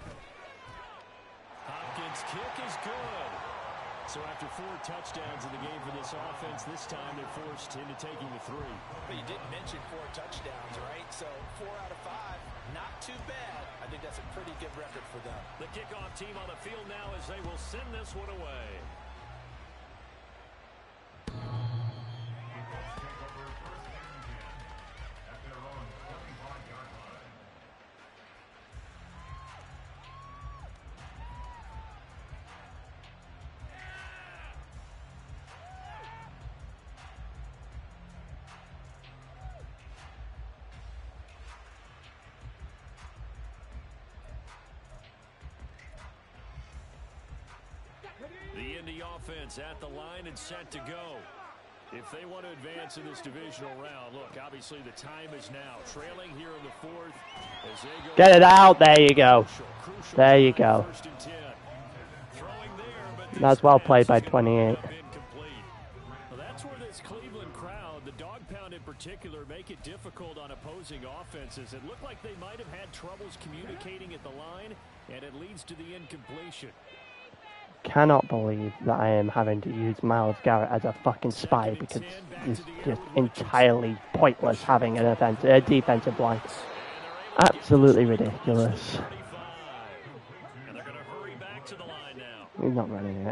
Hopkins' kick is good. So after four touchdowns in the game for this offense, this time they're forced into taking the three. But you didn't mention four touchdowns, right? So four out of five, not too bad. I think that's a pretty good record for them. The kickoff team on the field now as they will send this one away. The Indy offense at the line and set to go. If they want to advance in this divisional round, look, obviously the time is now. Trailing here in the fourth as they go. Get it out, there you go. Crucial, crucial There you go. first and ten. Throwing there, but this That's well played by pass is twenty-eight. incomplete. Well, that's where this Cleveland crowd, the dog pound in particular, make it difficult on opposing offenses. It looked like they might have had troubles communicating at the line, and it leads to the incompletion. Cannot believe that I am having to use Myles Garrett as a fucking spy because it's just entirely pointless having an offensive, a defensive line. Absolutely ridiculous. And they're going to hurry back to the line now. He's not running it.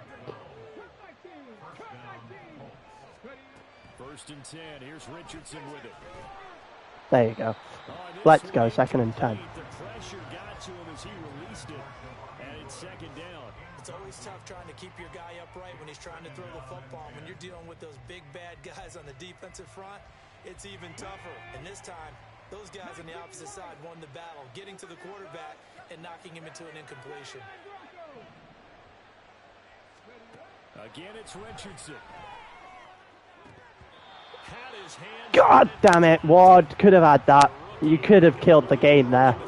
First and ten. Here's Richardson with it. There you go. Oh, and this Let's go, one second and ten. complete. The pressure got to him as he released it, and it's second down. It's always tough trying to keep your guy upright when he's trying to throw the football. When you're dealing with those big, bad guys on the defensive front, it's even tougher. And this time, those guys on the opposite side won the battle, getting to the quarterback and knocking him into an incompletion. Again, it's Richardson. Had his hand. God damn it, Ward. Could have had that. You could have killed the game there.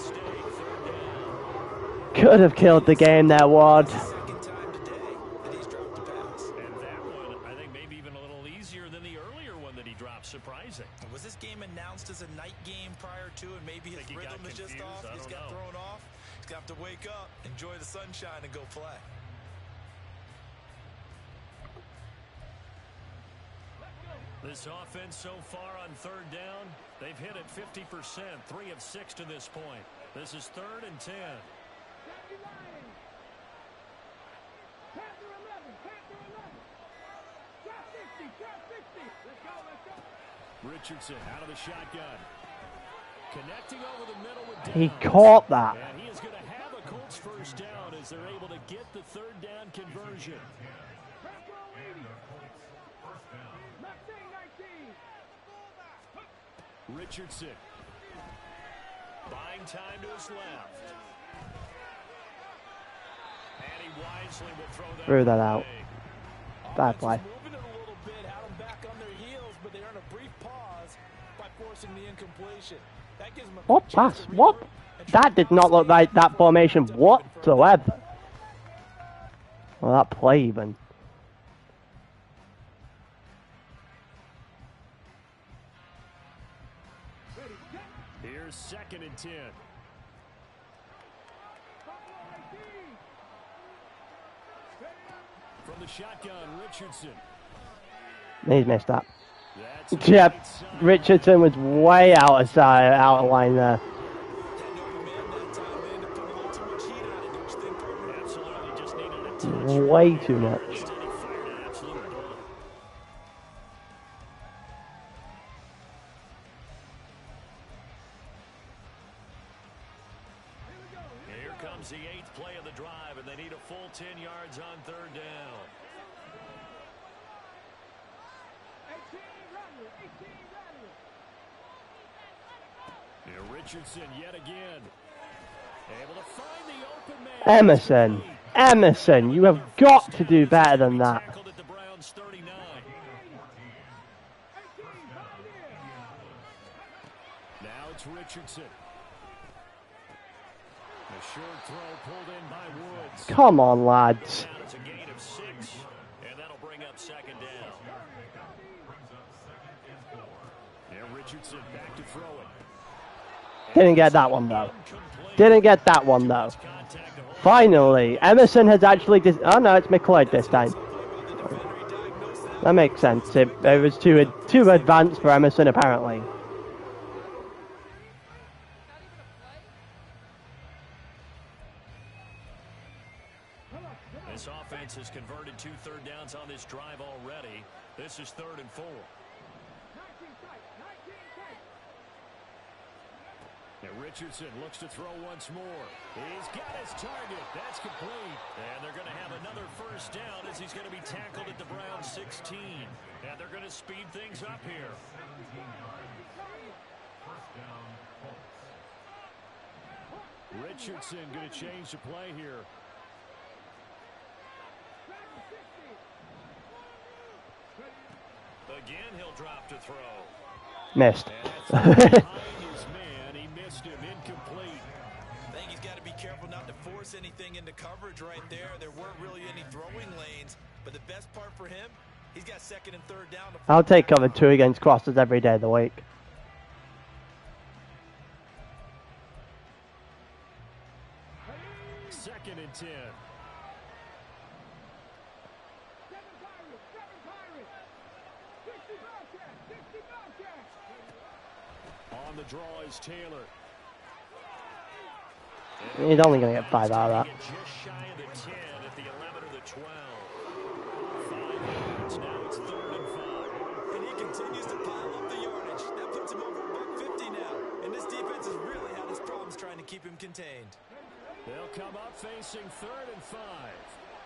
Could have killed the game there, Ward. Second time today that he's dropped a pass. And that one, I think, maybe even a little easier than the earlier one that he dropped. Surprising. Was this game announced as a night game prior to, and maybe his Think he got rhythm is just confused? off? I He's don't got know. thrown off. He's going to have to wake up, enjoy the sunshine, and go play. This offense so far on third down, they've hit it fifty percent, three of six to this point. This is third and ten. Richardson out of the shotgun. Connecting over the middle with He Downs. caught that. And he is going to have a Colts first down as they're able to get the third down conversion. Richardson. Buying time to his left. And he wisely will throw that Threw that out. away. Bad play. Moving it a little bit, had them back on their heels, but they earn a brief pause by forcing the incompletion. That gives them a What quick chance pass? to What? regroup and try That to did bounce not look the like that lead. formation whatsoever. Well, that play even. Here's second and ten. From the shotgun, Richardson. He's missed that. That's Yep, right side. Richardson was way out of side, out of line there. Absolutely, just needed a touch. Way too much. Instead, he fired an absolute bullet. Here comes the eighth play of the drive, and they need a full ten yards on third down. Here Richardson yet again. Able to find the open man. Emerson, Emerson, you have got to do better than that. Tackled at the Browns thirty-nine. Now it's Richardson. A short throw pulled in by Woods. Come on, lads. Down, it's a gain of six, and that'll bring up second down. And Richardson back to throw it. Didn't get that one though. Didn't get that one though. Finally, Emerson has actually. Dis oh no, it's McLeod this time. That makes sense. It, it was too too advanced for Emerson apparently. This offense has converted two third downs on this drive already. This is third and four. And Richardson looks to throw once more. He's got his target. That's complete. And they're going to have another first down as he's going to be tackled at the Browns sixteen. And they're going to speed things up here. Richardson going to change the play here. Again, he'll drop to throw. Missed. And that's behind his man. He missed him. Incomplete. I think he's got to be careful not to force anything into coverage right there. There weren't really any throwing lanes, but the best part for him, he's got second and third down. To I'll take cover two against crosses every day of the week. Second and ten. On the draw is Taylor. He's only going to get five out of that. Just shy of the ten at the eleven or the twelve. Five yards. Now it's third and five. And he continues to pile up the yardage. That puts him over a buck fifty now. And this defense has really had his problems trying to keep him contained. They'll come up facing third and five.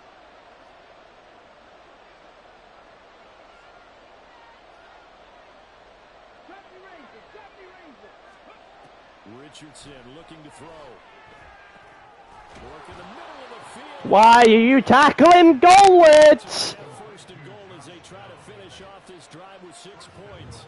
Richardson looking to throw. Work in the middle of the field. Why are you tackling goalwards? First and goal as they try to finish off this drive with six points.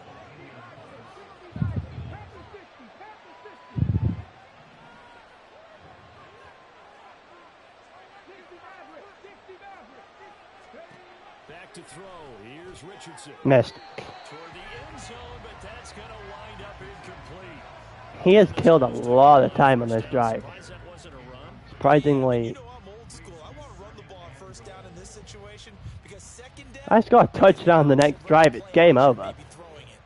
Back to throw. Here's Richardson. Missed. Toward the end zone, but that's going to wind up incomplete. He has killed a lot of time on this drive. Surprised that wasn't a run. Surprisingly, You know I'm old school. I want to run the ball on first down in this situation because second down. I score a touchdown the next drive. It's game over. Maybe throwing it.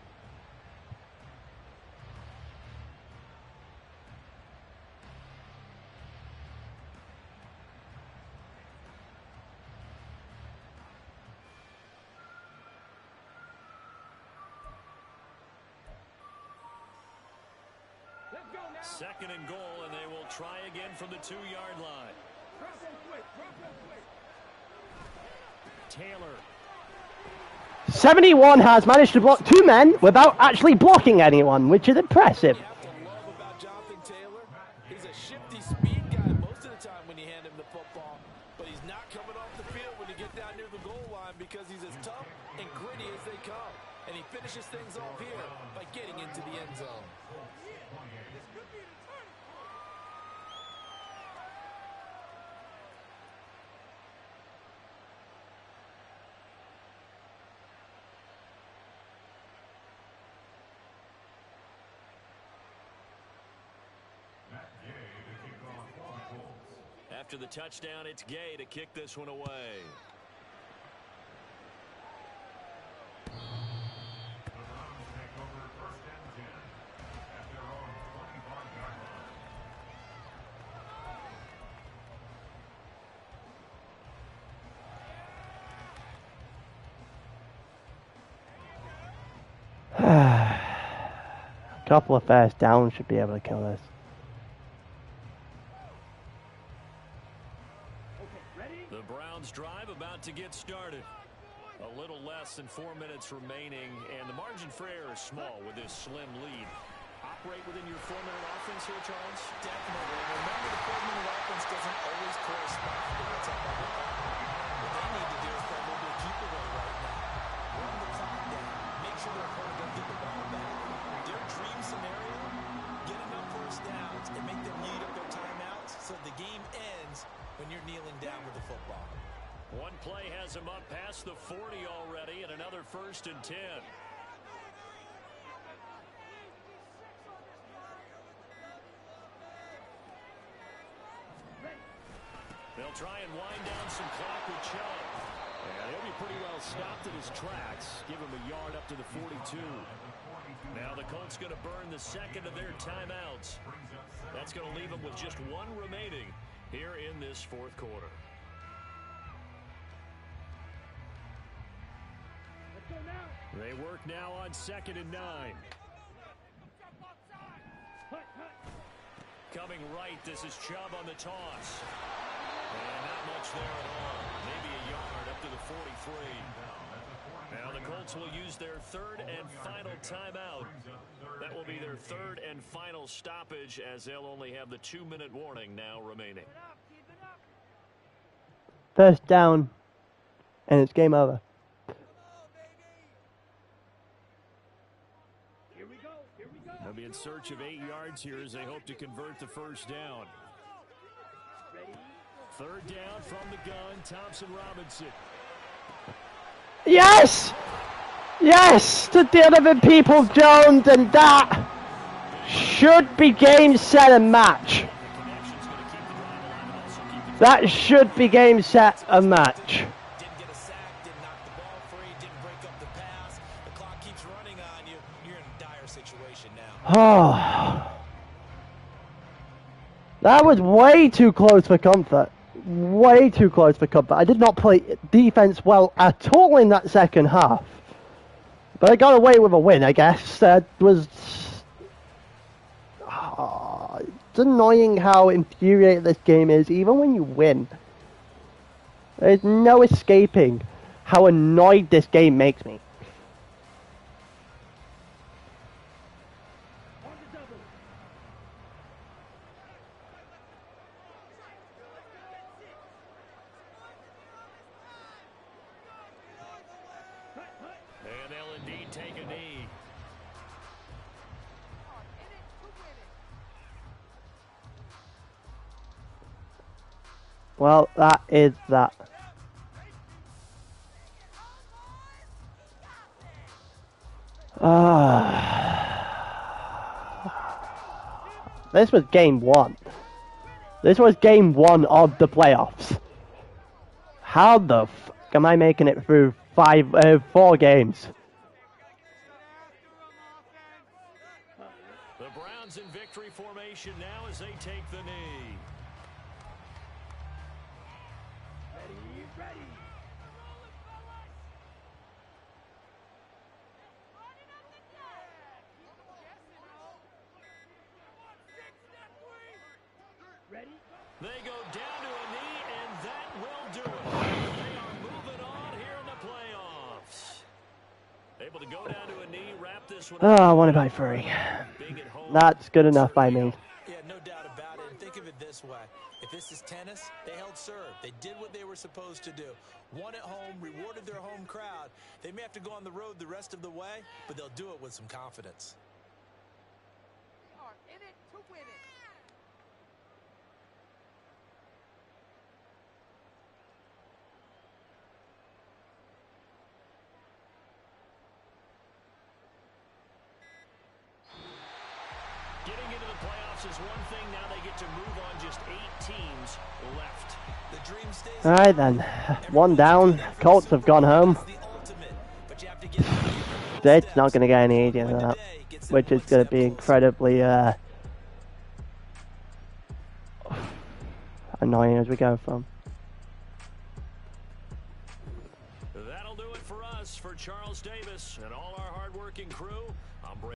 Second and goal, and they will try again from the two-yard line. Taylor. seventy-one has managed to block two men without actually blocking anyone, which is impressive. You have to love about Jonathan Taylor. He's a shifty speed guy most of the time when you hand him the football, but he's not coming off the field when you get down near the goal line because he's as tough and gritty as they come. And he finishes things off here by getting into the end zone. After the touchdown, it's Gay to kick this one away. A couple of first downs should be able to kill this. The Browns drive about to get started. A little less than four minutes remaining, and the margin for error is small with this slim lead. Operate within your four-minute offense here, Charles? Definitely. Remember, the four-minute offense doesn't always correspond to what's up on the clock. What they need to do is probably keep it away right now. Run the clock down. Make sure their opponent doesn't get the ball back. Their dream scenario, get enough first downs and make them eat up their timeouts so the game ends when you're kneeling down with the football. One play has him up past the forty already, and another first and ten. They'll try and wind down some clock with Chubb. And he'll be pretty well stopped in his tracks. Give him a yard up to the forty-two. Now the Colts going to burn the second of their timeouts. That's going to leave them with just one remaining here in this fourth quarter. They work now on second and nine. Coming right, this is Chubb on the toss. And not much there at all. Maybe a yard up to the forty-three. Now the Colts will use their third and final timeout. That will be their third and final stoppage, as they'll only have the two-minute warning now remaining. First down, and it's game over. They'll be in search of eight yards here as they hope to convert the first down. Third down from the gun, Thompson Robinson. Yes! Yes! To Donovan Peoples-Jones, and that should be game, set, and match. That should be game, set, and match. Didn't get a sack, didn't knock the ball free, didn't break up the pass. The clock keeps running on you. You're in a dire situation now. Oh. That was way too close for comfort. Way too close for comfort. I did not play defense well at all in that second half. But I got away with a win, I guess. That was... Oh, it's annoying how infuriating this game is, even when you win. There's no escaping how annoyed this game makes me. And they'll indeed take a knee. Well, that is that. Ah. This was game one. This was game one of the playoffs. How the f am I making it through five, uh, four games? The Browns in victory formation now as they take the knee. They go down to a knee, and that will do it. They are moving on here in the playoffs. this one. Oh, I won it by three. Big at home. That's good enough by me. Yeah, no doubt about it. And think of it this way. If this is tennis, they held serve. They did what they were supposed to do. Won at home, rewarded their home crowd. They may have to go on the road the rest of the way, but they'll do it with some confidence. We are in it to win it. Getting into the playoffs is one thing. Now they get to move on. Just eight teams left. The dream stays. All right then, one down. Colts have gone home. The ultimate, but you have to get It's not going to get any easier than that, which is going to be incredibly uh, annoying as we go from. That'll do it for us. For Charles Davis and all our hardworking crew, I'm Brady.